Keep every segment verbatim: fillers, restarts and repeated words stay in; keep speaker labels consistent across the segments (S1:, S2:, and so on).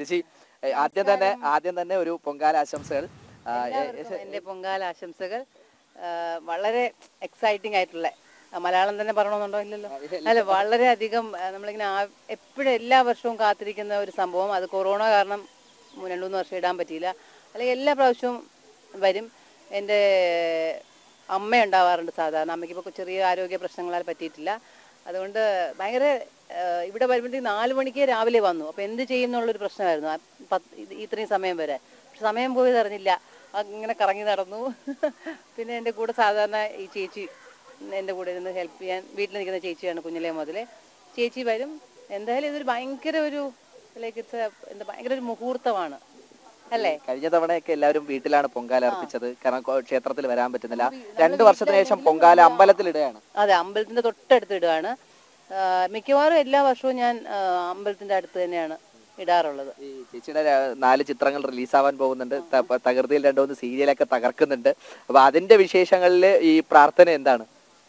S1: ചേച്ചി ആദ്യം തന്നെ ആദ്യം തന്നെ ഒരു പൊങ്കാല ആശംസകൾ.
S2: എൻ്റെ പൊങ്കാല ആശംസകൾ. വളരെ എക്സൈറ്റിംഗ് ആയിട്ടുള്ള, മലയാളം തന്നെ പറയണമെന്നുണ്ടോ? ഇല്ലല്ലോ. അല്ല, വളരെയധികം നമ്മളിങ്ങനെ എപ്പോഴും എല്ലാ വർഷവും കാത്തിരിക്കുന്ന ഒരു സംഭവം. അത് കൊറോണ കാരണം രണ്ടു മൂന്ന് വർഷം ഇടാൻ പറ്റിയില്ല. അല്ലെങ്കിൽ എല്ലാ പ്രാവശ്യവും വരും. എൻ്റെ അമ്മ ഉണ്ടാവാറുണ്ട് സാധാരണ. അമ്മയ്ക്കിപ്പോൾ ചെറിയ ആരോഗ്യ പ്രശ്നങ്ങളാൽ പറ്റിയിട്ടില്ല. അതുകൊണ്ട് ഭയങ്കര ഇവിടെ വരുമ്പോഴത്തേക്ക് നാല് മണിക്ക് രാവിലെ വന്നു. അപ്പോൾ എന്ത് ചെയ്യും എന്നുള്ളൊരു പ്രശ്നമായിരുന്നു ഇത്രയും സമയം വരെ. പക്ഷെ സമയം പോയത് അറിഞ്ഞില്ല. ഇങ്ങനെ കറങ്ങി നടന്നു. പിന്നെ എൻ്റെ കൂടെ സാധാരണ ഈ ചേച്ചി എൻ്റെ കൂടെ ഇരുന്ന് ഹെൽപ്പ് ചെയ്യാൻ വീട്ടിൽ നിൽക്കുന്ന ചേച്ചിയാണ് കുഞ്ഞിലേ മുതലേ. ചേച്ചി വരും. എന്തായാലും ഇതൊരു ഭയങ്കര ഒരു ലൈക്ക് ഇറ്റ്സ് എന്താ ഭയങ്കര ഒരു മുഹൂർത്തമാണ് അല്ലേ?
S1: കഴിഞ്ഞ തവണയൊക്കെ എല്ലാവരും വീട്ടിലാണ് പൊങ്കാല അർപ്പിച്ചത്. കാരണം ക്ഷേത്രത്തിൽ വരാൻ പറ്റുന്നില്ല. രണ്ടു വർഷത്തിന് ശേഷം പൊങ്കാല അമ്പലത്തിൽ ഇടുകയാണ്.
S2: അതെ, അമ്പലത്തിന്റെ തൊട്ടടുത്ത് ഇടുകയാണ്. മിക്കവാറും എല്ലാ വർഷവും ഞാൻ അമ്പലത്തിന്റെ അടുത്ത് തന്നെയാണ് ഇടാറുള്ളത്.
S1: ഈ ചേച്ചിയുടെ നാല് ചിത്രങ്ങൾ റിലീസാവാൻ പോകുന്നുണ്ട്. തകൃതിയിൽ രണ്ടുമൂന്ന് സീരിയലൊക്കെ തകർക്കുന്നുണ്ട്. അപ്പൊ അതിന്റെ വിശേഷങ്ങളിൽ ഈ പ്രാർത്ഥന എന്താണ്?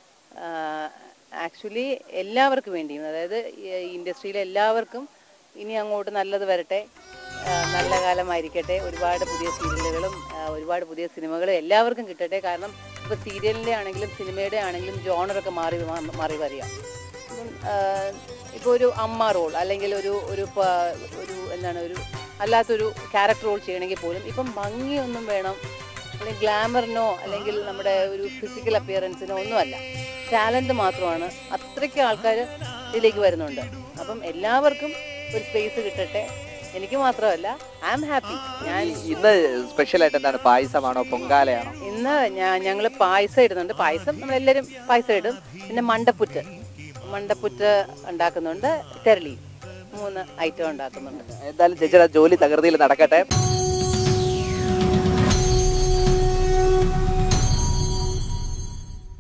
S2: ആക്ച്വലി എല്ലാവർക്കും വേണ്ടിയും, അതായത് ഇൻഡസ്ട്രിയിലെ എല്ലാവർക്കും ഇനി അങ്ങോട്ട് നല്ലത് വരട്ടെ, നല്ല കാലമായിരിക്കട്ടെ. ഒരുപാട് പുതിയ സീരിയലുകളും ഒരുപാട് പുതിയ സിനിമകളും എല്ലാവർക്കും കിട്ടട്ടെ. കാരണം ഇപ്പോൾ സീരിയലിൻ്റെ ആണെങ്കിലും സിനിമയുടെ ആണെങ്കിലും ജോണറൊക്കെ മാറി മാറി വരിക. ഇപ്പോൾ ഒരു അമ്മ റോൾ അല്ലെങ്കിൽ ഒരു ഒരു ഒരു എന്താണ് ഒരു അല്ലാത്തൊരു ക്യാരക്ടർ റോൾ ചെയ്യണമെങ്കിൽ പോലും ഇപ്പം ഭംഗിയൊന്നും വേണം, അല്ലെങ്കിൽ ഗ്ലാമറിനോ അല്ലെങ്കിൽ നമ്മുടെ ഒരു ഫിസിക്കൽ അപ്പിയറൻസിനോ ഒന്നുമല്ല, ടാലൻറ്റ് മാത്രമാണ്. അത്രയ്ക്ക് ആൾക്കാർ ഇതിലേക്ക് വരുന്നുണ്ട്. അപ്പം എല്ലാവർക്കും ഒരു സ്പേസ് കിട്ടട്ടെ. എനിക്ക് മാത്രമല്ല, ഐ ആം ഹാപ്പി. ഞാൻ
S1: ഇന്ന് സ്പെഷ്യൽ ആയിട്ട് എന്താണ്? പായസമാണോ പൊങ്കാലയാണോ?
S2: ഇന്ന് ഞാൻ ഞങ്ങൾ പായസം ഇടുന്നുണ്ട്. പായസം നമ്മളെല്ലാവരും പായസം ഇടും. പിന്നെ മണ്ടപ്പുറ്റ് മണ്ടപ്പുറ്റ് ഉണ്ടാക്കുന്നുണ്ട്. തെരളി, മൂന്ന് ഐറ്റം ഉണ്ടാക്കുന്നുണ്ട്.
S1: എന്തായാലും ചേച്ചിയുടെ ജോലി തകൃതിയിൽ നടക്കട്ടെ.